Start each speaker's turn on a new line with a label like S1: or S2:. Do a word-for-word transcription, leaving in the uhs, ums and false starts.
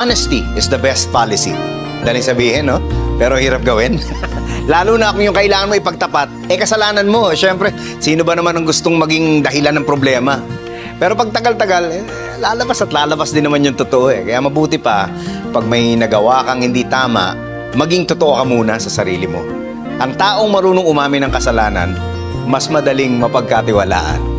S1: Honesty is the best policy. Dali sabihin, no? Pero hirap gawin. Lalo na kung yung kailangan mo ipagtapat, eh kasalanan mo. Siyempre, sino ba naman ang gustong maging dahilan ng problema? Pero pag tagal-tagal, eh, lalabas at lalabas din naman yung totoo eh. Kaya mabuti pa, pag may nagawa kang hindi tama, maging totoo ka muna sa sarili mo. Ang taong marunong umamin ng kasalanan, mas madaling mapagkatiwalaan.